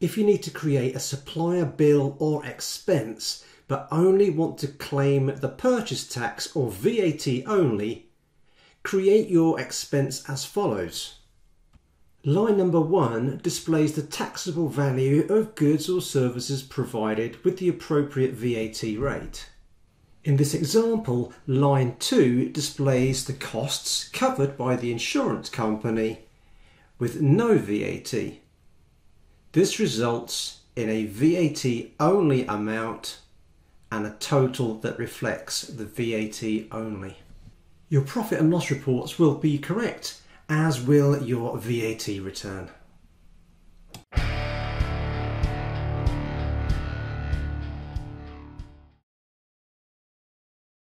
If you need to create a supplier bill or expense, but only want to claim the purchase tax or VAT only, create your expense as follows. Line number 1 displays the taxable value of goods or services provided with the appropriate VAT rate. In this example, line 2 displays the costs covered by the insurance company with no VAT. This results in a VAT only amount and a total that reflects the VAT only. Your profit and loss reports will be correct, as will your VAT return.